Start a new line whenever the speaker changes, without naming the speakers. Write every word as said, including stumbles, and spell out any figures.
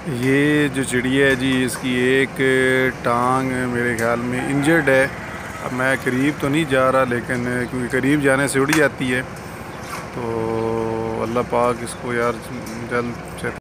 ये जो चिड़िया है जी, इसकी एक टांग मेरे ख्याल में इंजर्ड है। अब मैं करीब तो नहीं जा रहा, लेकिन क्योंकि करीब जाने से उड़ जाती है, तो अल्लाह पाक इसको यार जल्द से